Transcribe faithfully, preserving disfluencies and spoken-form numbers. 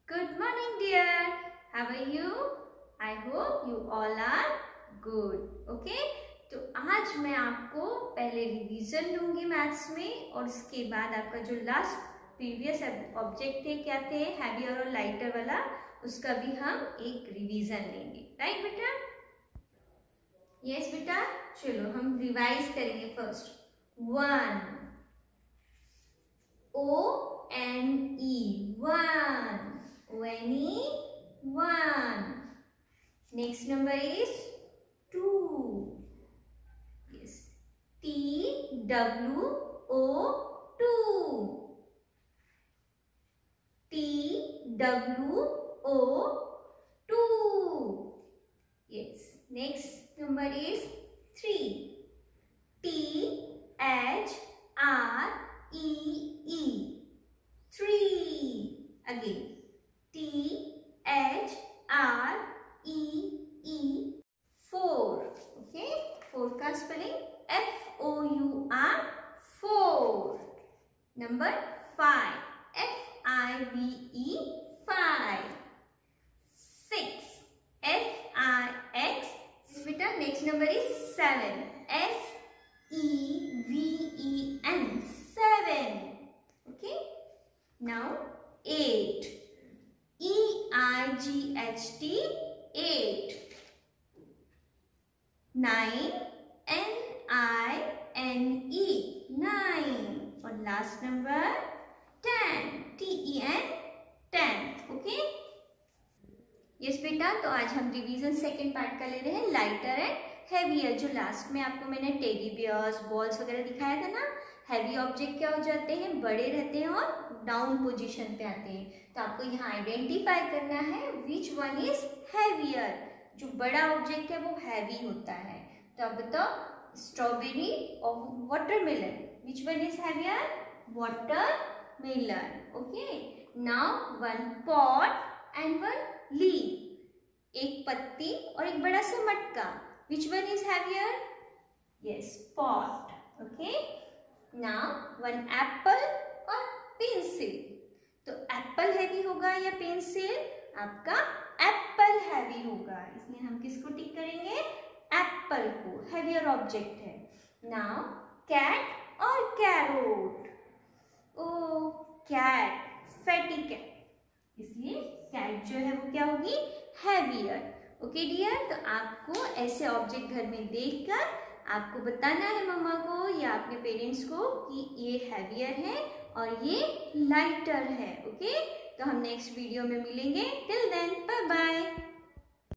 Good morning, dear. How are you? I hope you all are good. Okay? तो आज मैं आपको पहले रिवीजन दूंगी मैथ्स में और उसके बाद आपका जो लास्ट प्रीवियस ऑब्जेक्ट थे क्या थे, हैवियर और लाइटर वाला, उसका भी हम एक रिवीजन लेंगे. राइट बेटा? यस बेटा. चलो हम रिवाइज करेंगे. First one, O N E, one. O N E, one. Next number is two. Yes. T W O, two. T W O, two. Yes. Next number is three. T H R E E, three. Again, T H R E E, four. Okay, four का spelling F O U R, four. Number five, F I V E, five. Six, F I X. Beta, next number is seven, S E V E N, seven. Okay. Now eight, E I G H T, eight. Nine, N I N E, nine. और last number ten, T E N, ten. Okay. Yes बेटा, तो आज हम revision second part का ले रहे हैं, lighter and heavier. जो लास्ट में आपको मैंने टेडी बियर्स, बॉल्स वगैरह दिखाया था ना. हैवी ऑब्जेक्ट क्या हो जाते हैं, बड़े रहते हैं और डाउन पोजीशन पे आते हैं. तो आपको यहाँ आइडेंटिफाई करना है विच वन इज हैवियर. जो बड़ा ऑब्जेक्ट है वो हैवी होता है. तो अब बताओ, स्ट्रॉबेरी और watermelon, which one is heavier, watermelon. Okay. Now one pot and one leaf, एक पत्ती और एक बड़ा सा मटका. Which one is heavier, yes, pot. Okay. Now one apple और पेंसिल. तो एप्पल हैवी होगा या पेंसिल, आपका एप्पल हैवी होगा, इसलिए हम किसको टिक करेंगे, एप्पल को. हैवियर ऑब्जेक्ट है. नाउ कैट और carrot. Oh cat, fatty cat, इसलिए कैट जो है वो क्या होगी, हैवियर. ओके डियर, तो आपको ऐसे ऑब्जेक्ट घर में देखकर आपको बताना है मम्मा को या अपने पेरेंट्स को कि ये हैवियर है और ये लाइटर है. ओके. तो हम नेक्स्ट वीडियो में मिलेंगे. Till then, bye bye.